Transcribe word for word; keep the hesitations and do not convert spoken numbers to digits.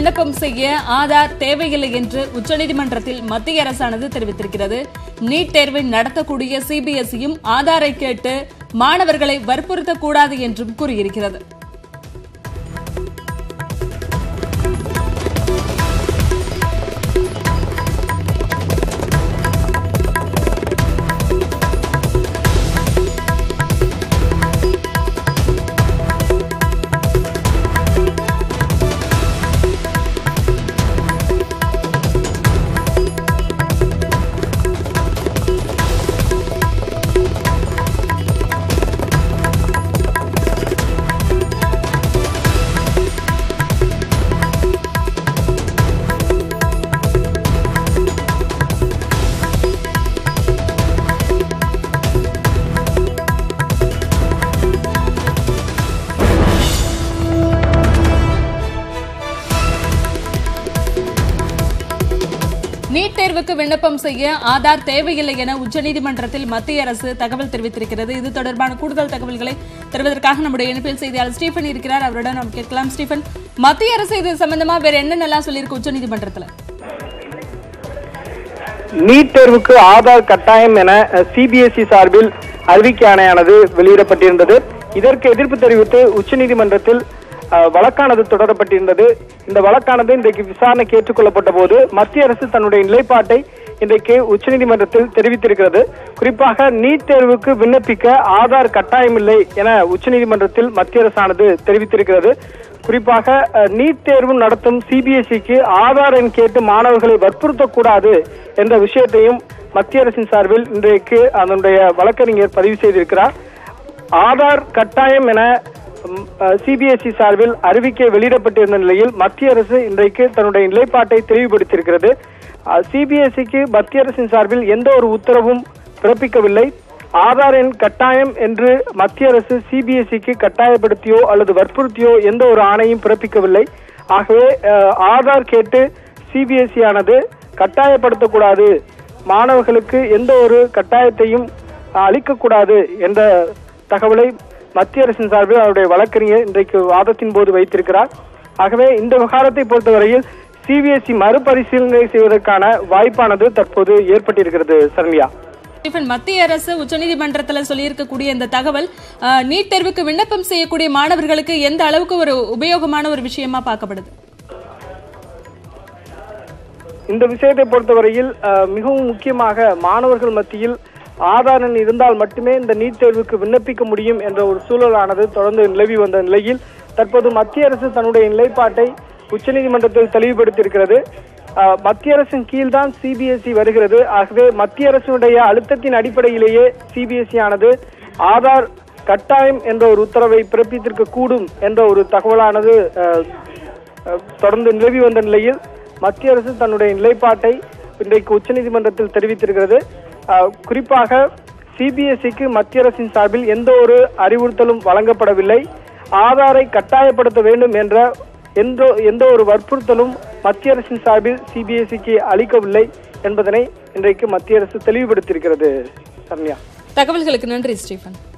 விண்ணப்பம் செய்ய ஆதார் தேவையில்லை என்று உச்சநீதிமன்றத்தில் மத்திய அரசானது தெரிவித்திருக்கிறது. நீட் தேர்வை நடத்தக்கூடிய சிபிஎஸ்இயும் ஆதாரை கேட்டு மாணவர்களை வற்புறுத்தக்கூடாது என்றும் கூறியிருக்கிறது. நீட் தேர்வுக்கு விண்ணப்பம் செய்ய ஆதார் தேவையில்லை என உச்சநீதிமன்றத்தில் மத்திய அரசு தகவல் தெரிவித்திருக்கிறது. இது தொடர்பான கூடுதல் தகவல்களை தருவதற்காக நம்முடைய இணைப்பில் செய்தியாளர் ஸ்டீபன் இருக்கிறார். அவருடன் நாம் கேட்கலாம். ஸ்டீபன், மத்திய அரசு இது சம்பந்தமா வேற என்னென்னலாம் சொல்லியிருக்கு உச்சநீதிமன்றத்தில்? நீட் தேர்வுக்கு ஆதார் கட்டாயம் என சிபிஎஸ்இ சார்பில் அறிவிக்கை ஆணையானது வெளியிடப்பட்டிருந்தது. இதற்கு எதிர்ப்பு தெரிவித்து உச்சநீதிமன்றத்தில் வழக்கானது தொடரப்பட்டிருந்தது. இந்த வழக்கானது இன்றைக்கு விசாரணைக்கு ஏற்றுக்கொள்ளப்பட்ட போது மத்திய அரசு தன்னுடைய நிலைப்பாட்டை இன்றைக்கு உச்சநீதிமன்றத்தில் தெரிவித்திருக்கிறது. குறிப்பாக நீட் தேர்வுக்கு விண்ணப்பிக்க ஆதார் கட்டாயமில்லை என உச்சநீதிமன்றத்தில் மத்திய அரசானது தெரிவித்திருக்கிறது. குறிப்பாக நீட் தேர்வு நடத்தும் சிபிஎஸ்இக்கு ஆதார் எண் கேட்டு மாணவர்களை வற்புறுத்தக்கூடாது என்ற விஷயத்தையும் மத்திய அரசின் சார்பில் இன்றைக்கு அதனுடைய வழக்கறிஞர் பதிவு செய்திருக்கிறார். ஆதார் கட்டாயம் என சிபிஎஸ்இ சார்பில் அறிவிக்கை வெளியிடப்பட்டிருந்த நிலையில் மத்திய அரசு இன்றைக்கு தன்னுடைய நிலைப்பாட்டை தெளிவுபடுத்தியிருக்கிறது. சிபிஎஸ்இக்கு மத்திய அரசின் சார்பில் எந்த ஒரு உத்தரவும் பிறப்பிக்கவில்லை. ஆதார் எண் கட்டாயம் என்று மத்திய அரசு சிபிஎஸ்இக்கு கட்டாயப்படுத்தியோ அல்லது வற்புறுத்தியோ எந்த ஒரு ஆணையும் பிறப்பிக்கவில்லை. ஆகவே ஆதார் கேட்டு சிபிஎஸ்இ ஆனது கட்டாயப்படுத்தக்கூடாது, மாணவர்களுக்கு எந்த ஒரு கட்டாயத்தையும் அளிக்கக்கூடாது என்ற தகவலை மத்திய அரசின் சார்பில் அவருடைய வழக்கறிஞர் இன்றைக்கு வாதத்தின் போது வைத்திருக்கிறார். ஆகவே இந்த விவகாரத்தை பொறுத்தவரையில் சிபிஎஸ்இ மறுபரிசீலனை செய்வதற்கான வாய்ப்பானது தற்போது ஏற்பட்டிருக்கிறது. சரண்யா, மத்திய அரசு உச்சநீதிமன்றத்தில் சொல்லியிருக்கக்கூடிய இந்த தகவல் நீட் தேர்வுக்கு விண்ணப்பம் செய்யக்கூடிய மாணவர்களுக்கு எந்த அளவுக்கு ஒரு உபயோகமான ஒரு விஷயமா பார்க்கப்படுது? இந்த விஷயத்தை பொறுத்தவரையில் மிகவும் முக்கியமாக மாணவர்கள் மத்தியில் ஆதார் எண் இருந்தால் மட்டுமே இந்த நீட் தேர்வுக்கு விண்ணப்பிக்க முடியும் என்ற ஒரு சூழலானது தொடர்ந்து நிலவி வந்த நிலையில் தற்போது மத்திய அரசு தன்னுடைய நிலைப்பாட்டை உச்சநீதிமன்றத்தில் தெளிவுபடுத்தியிருக்கிறது. மத்திய அரசின் கீழ்தான் சிபிஎஸ்இ வருகிறது. ஆகவே மத்திய அரசினுடைய அழுத்தத்தின் அடிப்படையிலேயே சிபிஎஸ்இ ஆனது ஆதார் கட்டாயம் என்ற ஒரு உத்தரவை பிறப்பித்திருக்க கூடும் என்ற ஒரு தகவலானது தொடர்ந்து நிலவி வந்த நிலையில் மத்திய அரசு தன்னுடைய நிலைப்பாட்டை இன்றைக்கு உச்சநீதிமன்றத்தில் தெரிவித்திருக்கிறது. குறிப்பாக சிபிஎஸ்இக்கு மத்திய அரசின் சார்பில் எந்த ஒரு அறிவுறுத்தலும் வழங்கப்படவில்லை. ஆதாரை கட்டாயப்படுத்த வேண்டும் என்ற எந்த எந்த ஒரு வற்புறுத்தலும் மத்திய அரசின் சார்பில் சிபிஎஸ்இக்கு அளிக்கவில்லை என்பதனை இன்றைக்கு மத்திய அரசு தெளிவுபடுத்தியிருக்கிறது. சரண்யா, தகவல்களுக்கு நன்றி ஸ்டீபன்.